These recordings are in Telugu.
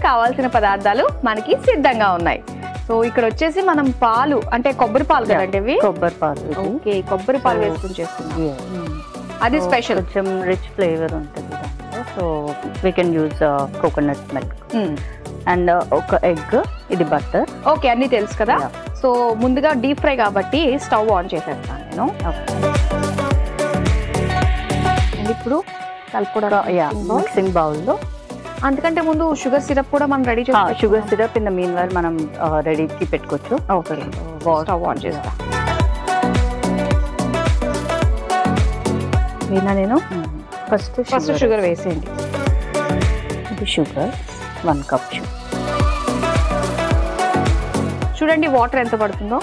కావాల్సిన పదార్థాలు మనకి సిద్ధంగా ఉన్నాయి. సో ఇక్కడ వచ్చేసి మనం పాలు అంటే కొబ్బరి పాలు కదండి ఇవి? కొబ్బరి పాలు. ఓకే, కొబ్బరి పాలు వేసుకుని చేస్తున్నాం. అది స్పెషల్, కొంచెం రిచ్ ఫ్లేవర్ ఉంటుంది దాంట్లో. So we can use coconut milk and ఒక ఎగ్, ఇది బటర్. ఓకే, అన్నీ తెలుసు కదా. సో ముందుగా డీప్ ఫ్రై కాబట్టి స్టవ్ ఆన్ చేసేస్తాను నేను. అండ్ ఇప్పుడు మిక్సింగ్ బౌల్లో, అంతకంటే ముందు షుగర్ సిరప్ కూడా మనం రెడీ చేస్తాం. Sugar syrup in the meanwhile మనం రెడీకి పెట్టుకోవచ్చు. ఓకే, స్టవ్ ఆన్ చేస్తా. నేను ఫస్ట్ షుగర్ వేసేయండి. ఇది షుగర్ 1 కప్. చూడండి వాటర్ ఎంత పడుతుందో.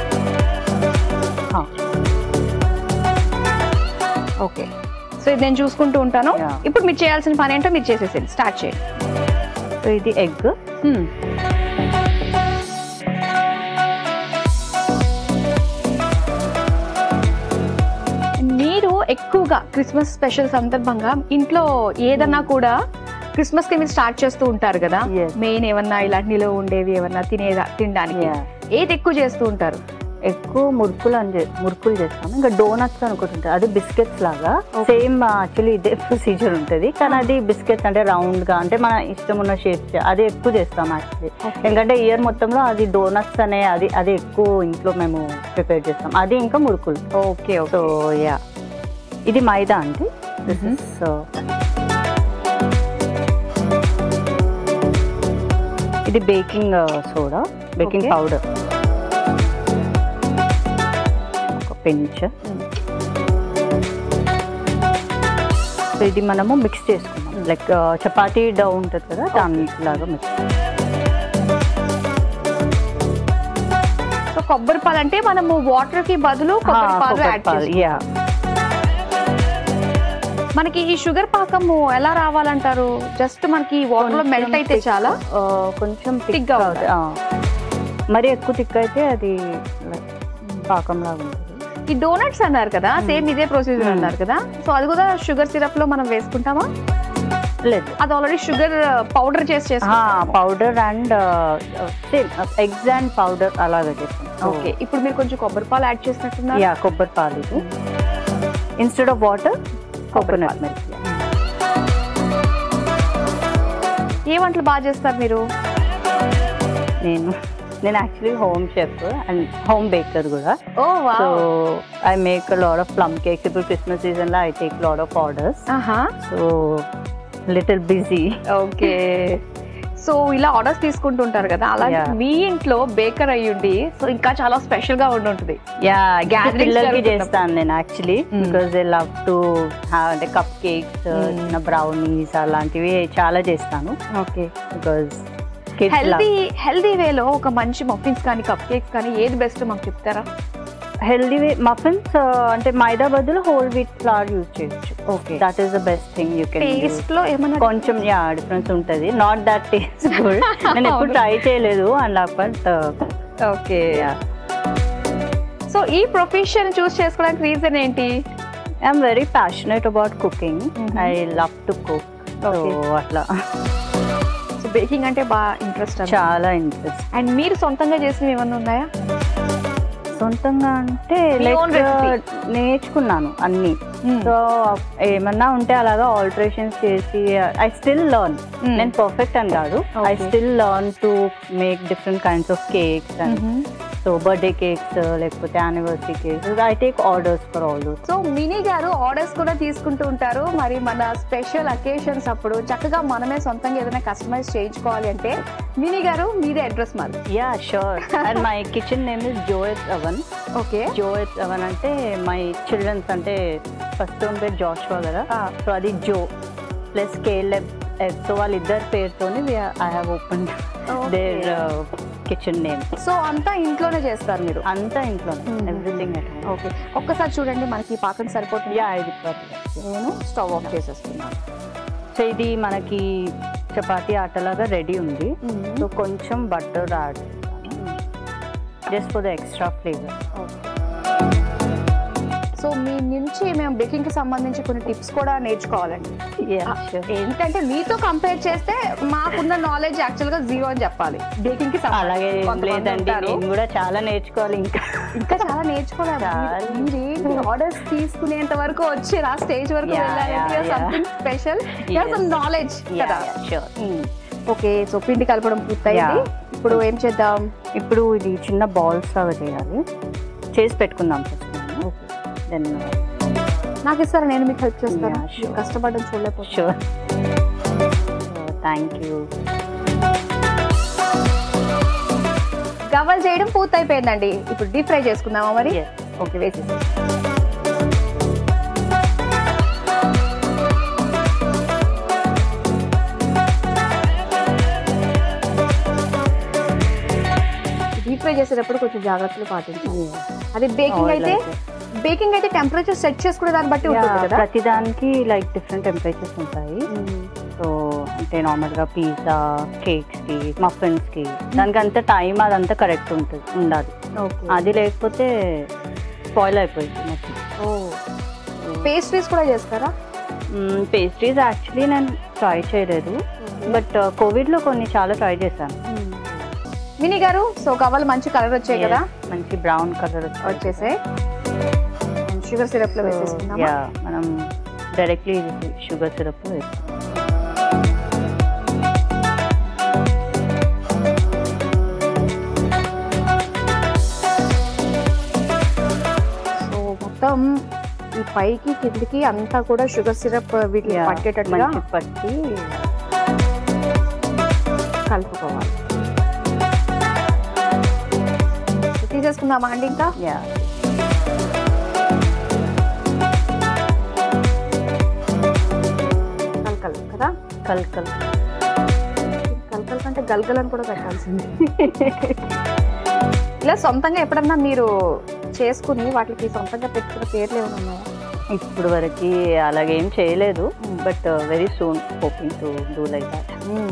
ఓకే, సో ఇది నేను చూసుకుంటూ ఉంటాను. ఇప్పుడు మీరు చేయాల్సిన పని ఏంటో మీరు చేసేసేయండి, స్టార్ట్ చేయండి. సో ఇది ఎగ్. మీరు ఎక్కువగా క్రిస్మస్ స్పెషల్ సందర్భంగా ఇంట్లో ఏదన్నా కూడా క్రిస్మస్ కి మీరు స్టార్ట్ చేస్తూ ఉంటారు కదా, మెయిన్ ఏమన్నా ఇలాంటి నిలో ఉండేవి ఏమన్నా తినడానికి ఏది ఎక్కువ చేస్తూ ఉంటారు? ఎక్కువ మురుకులు చేస్తాము. ఇంకా డోనట్స్ అనుకుంటుంటారు, అది బిస్కెట్స్ లాగా. సేమ్ యాక్చువల్లీ ఇదే ప్రొసీజర్ ఉంటుంది, కానీ అది బిస్కెట్స్ అంటే రౌండ్ గా, అంటే మన ఇష్టం ఉన్న షేప్స్ అది ఎక్కువ చేస్తాం యాక్చువల్లీ. ఎందుకంటే ఇయర్ మొత్తంలో అది డోనట్స్ అనే అది ఎక్కువ ఇంట్లో మేము ప్రిపేర్ చేస్తాం, అది ఇంకా మురుకులు. ఓకే, సో యా, ఇది మైదా అండి. సో ఇది బేకింగ్ సోడా, బేకింగ్ పౌడర్ ఒక పించ్. సో ఇది మనము మిక్స్ చేసుకున్నాం, లైక్ చపాతీ డౌ ఉంటుంది కదా దానిలాగా మిక్స్. సో కొబ్బరి పాలు అంటే మనము వాటర్ కి బదులు కొబ్బరి పాలు యాడ్ చేస్తాం. మనకి ఈ షుగర్ పాకము ఎలా రావాలంటారు? జస్ట్ మనకి వాటర్ లో మెల్ట్ అయితే చాలా, కొంచెం థిక్ గా ఉంటుంది. మరి ఎక్కువ థిక్ అయితే అది పాకం లాగా ఉంటుంది. ఈ డోనట్స్ అన్నారు కదా, సేమ్ ఇదే ప్రొసీజర్ అన్నారు కదా, సో అది కూడా షుగర్ సిరప్ లో మనం వేసుకుంటామా? లేదు, అది ఆల్రెడీ షుగర్ పౌడర్ చేసి powder and eggs and powder అలాగే చేస్తాం. ఓకే, ఇప్పుడు మీరు కొంచెం కొబ్బరి పాలు యాడ్ చేసినట్టున్నారు. యా, కొబ్బరి పాలు ఇది instead of water coconut milk. ఏ వంటలు బాగా చేస్తారు మీరు? నేను actually home chef and home baker కూడా. So I make lot of plum cakes. ఇప్పుడు క్రిస్మస్ సీజన్ లో I take lot of orders. So little busy. Okay, so ఇలా ఆర్డర్స్ తీసుకుంటుంటారు కదా, అలాగే మీ ఇంట్లో బేకర్ అయ్యుండి సో ఇంకా చాలా స్పెషల్ గా ఉంటుంది. పిల్లలకి చేస్తాను నేను actually, because they love to have అంటే కప్ కేక్స్, బ్రౌనీస్ అలాంటివి చాలా చేస్తాను. ఓకే, బికాస్ హెల్దీ వేలో ఒక మంచి మఫిన్స్ కానీ కప్ కేక్స్ కానీ ఏది బెస్ట్ మాకు చెప్తారా? హెల్దీ వే మఫిన్స్ అంటే మైదా బదులు హోల్ వీట్ ఫ్లవర్ యూజ్ చేయొచ్చు. Okay, that is the best thing. You can taste లో ఏమన్నా కొంచెం డిఫరెన్స్ ఉంటుంది, నాట్ దట్ టేస్ట్ గుడ్. నేను ఎప్పుడు ట్రై చేయలేదు అండ్ బట్ ఓకే. సో ఈ ప్రొఫెషన్ చూస్ చేసుకోవడానికి రీజన్ ఏంటి? I'm very passionate about cooking. I love to cook. So అట్లా బేకింగ్ అంటే బాగా ఇంట్రెస్ట్, చాలా ఇంట్రెస్ట్. అండ్ మీరు సొంతంగా చేసినవి ఏమన్నా ఉన్నాయా? సొంతంగా అంటే నేర్చుకున్నాను అన్ని. సో ఏమన్నా ఉంటే అలాగా ఆల్టరేషన్స్ చేసి ఐ స్టిల్ లర్న్. నేను పర్ఫెక్ట్ అని కాదు, I still learn to make different kinds of cakes. And so birthday cakes లేకపోతే anniversary cakes I take orders for all those. So Mini garu orders కూడా తీసుకుంటూ ఉంటారు. మరి మన స్పెషల్ అకేషన్స్ అప్పుడు చక్కగా మనమే సొంతంగా ఏదైనా కస్టమైజ్ చేయించుకోవాలి అంటే మినీ గారు మీదే అడ్రస్ మాది. Yeah sure. And my kitchen name is Joyath oven. Okay, జోయత్ అవన్ అంటే మై చిల్డ్రన్స్ అంటే ఫస్ట్ పేరు జాషువా కదా, సో అది జో ప్లస్ కేలెబ్. సో వాళ్ళిద్దరు పేరుతోని I have open their kitchen name. So అంతా ఇంట్లోనే చేస్తారు మీరు? అంతా ఇంట్లోనే, ఎవ్రీథింగ్ అట్ హోమ్. ఓకే, ఒక్కసారి చూడండి మనకి పాకం సరిపోతుంది. ఇది నేను స్టవ్ ఆఫ్ చేసేస్తున్నాను. సో ఇది మనకి చపాతీ ఆటలాగా రెడీ ఉంది. సో కొంచెం బటర్ యాడ్ చేస్తాను just for the extra flavour. So మీ నుంచి మేము బేకింగ్ కి సంబంధించి కొన్ని టిప్స్ కూడా నేర్చుకోవాలండి. ఏంటంటే మీతో కంపేర్ చేస్తే మాకున్న నాలెడ్జ్ యాక్చువల్ గా జీరో అని చెప్పాలి బేకింగ్ కి. అలాగే లేదండి, నేను కూడా చాలా నేర్చుకోవాలి, ఇంకా చాలా నేర్చుకోవాలి. మీరేంటి ఆర్డర్స్ తీసుకునేంత వరకు వచ్చి ఆ స్టేజ్ వరకు వెళ్ళాలంటే సంథింగ్ స్పెషల్ నాలెడ్జ్ కదా. ఓకే, సో పిండి కలపడం పూర్తయింది. ఇప్పుడు ఏం చేద్దాం? ఇప్పుడు ఇది చిన్న బాల్స్ లాగా చేయాలి, చేసి పెట్టుకుందాం ఫస్ట్. దెన్ నాకు ఇస్తారా, నేను మీకు హెల్ప్ చేస్తాను. కష్టపడడం చూడలేకపోతే. Thank you. గవ్వలు చేయడం పూర్తయిపోయిందండి. ఇప్పుడు డీప్ ఫ్రై చేసుకుందామా మరి? ఓకే, వేసేసి డీప్ ఫ్రై చేసేటప్పుడు కొంచెం జాగ్రత్తలు పాటించాలి. అది బేకింగ్ అయితే టెంపరేచర్ సెట్ చేసుకునే దాన్ని బట్టి ఉంటుంది కదా. ప్రతి దానికి లైక్ డిఫరెంట్ టెంపరేచర్స్ ఉంటాయి. సో అంటే నార్మల్గా పిజ్జా, కేక్స్కి, మఫిన్స్కి దానికి అంత టైం అదంతా కరెక్ట్ ఉండాలి. అది లేకపోతే స్పాయిల్ అయిపోయింది మొత్తం. పేస్ట్రీస్ కూడా చేస్తారా? పేస్ట్రీస్ యాక్చువల్లీ నేను ట్రై చేయలేదు, బట్ కోవిడ్లో కొన్ని చాలా ట్రై చేశాను. మినీ గారు, సో గవ్వలు మంచి కలర్ వచ్చాయి కదా, మంచి బ్రౌన్ కలర్ వచ్చేసాయి. షుగర్ సిరప్ లో వేసేసుకుందాం. మనం డైరెక్ట్లీ షుగర్ సిరప్ లో వేస్తాం. సో మొత్తం ఈ పైకి కిందికి అంతా కూడా షుగర్ సిరప్ వీటికి పట్టేటట్టుగా పట్టి కలుపుకోవాలి. తీసేసుకుందామా అండి? ఇంకా కల్కల్ కదా, కల్కల్ కంటే గల్గల్ అని కూడా పెట్టాల్సింది. ఇలా సొంతంగా ఎప్పుడన్నా మీరు చేసుకుని వాటికి సొంతంగా పెట్టుకున్న పేర్లు ఏమైనా ఉన్నాయా? ఇప్పుడు వరకు అలాగేం చేయలేదు, but very soon hoping to do like that.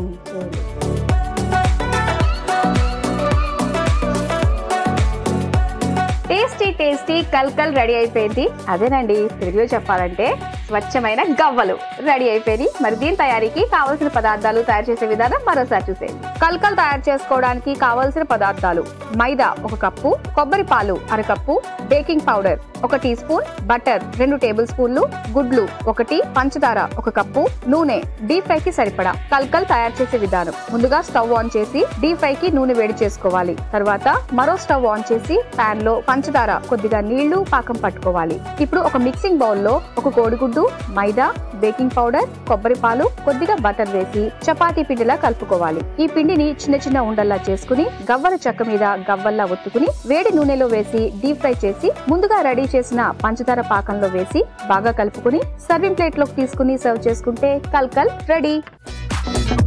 Tasty కల్కల్ రెడీ అయిపోయింది. అదేనండి తెలుగులో చెప్పాలంటే స్వచ్ఛమైన గవ్వలు రెడీ అయిపోయింది. మరి దీని తయారీకి కావలసిన పదార్థాలు, తయారు చేసే విధానం మరోసారి చూసేయండి. కల్కల్ తయారు చేసుకోవడానికి కావలసిన పదార్థాలు: మైదా 1 కప్పు, కొబ్బరి పాలు 1/2 cup, baking powder 1 teaspoon, butter 2 table స్పూన్లు, గుడ్లు 1, పంచదార 1 కప్పు, నూనె డీప్ ఫ్రై కి సరిపడా. కల్కల్ తయారు చేసే విధానం: ముందుగా స్టవ్ ఆన్ చేసి డీప్ ఫ్రై కి నూనె వేడి చేసుకోవాలి. తర్వాత మరో స్టవ్ ఆన్ చేసి పాన్ లో పంచదార, కొద్దిగా నీళ్లు, పాకం పట్టుకోవాలి. ఇప్పుడు ఒక మిక్సింగ్ బౌల్ లో 1 కోడిగుడ్డు, మైదా, బేకింగ్ పౌడర్, కొబ్బరి పాలు, కొద్దిగా బటర్ వేసి చపాతీ పిండిలా కలుపుకోవాలి. ఈ పిండిని చిన్న చిన్న ఉండల్లా చేసుకుని గవ్వల చెక్క మీద గవ్వల్లా ఒత్తుకుని వేడి నూనెలో వేసి డీప్ ఫ్రై చేసి ముందుగా రెడీ చేసిన పంచదార పాకంలో వేసి బాగా కలుపుకుని సర్వింగ్ ప్లేట్ లోకి తీసుకుని సర్వ్ చేసుకుంటే కల్కల్ రెడీ.